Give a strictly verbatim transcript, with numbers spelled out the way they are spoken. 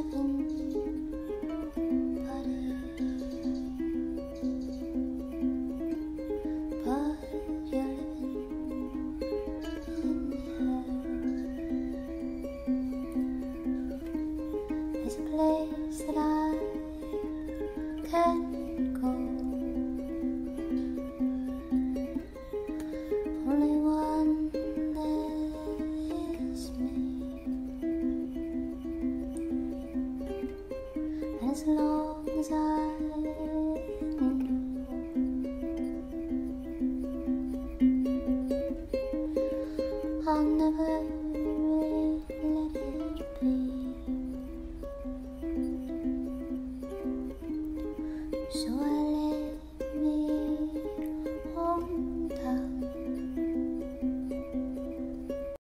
There's a place that I can go, only one that is me. And as long as I know, I'll never